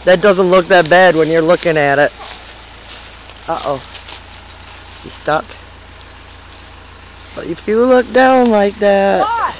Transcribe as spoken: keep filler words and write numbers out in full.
that doesn't look that bad when you're looking at it. Uh-oh. He's stuck. But if you look down like that...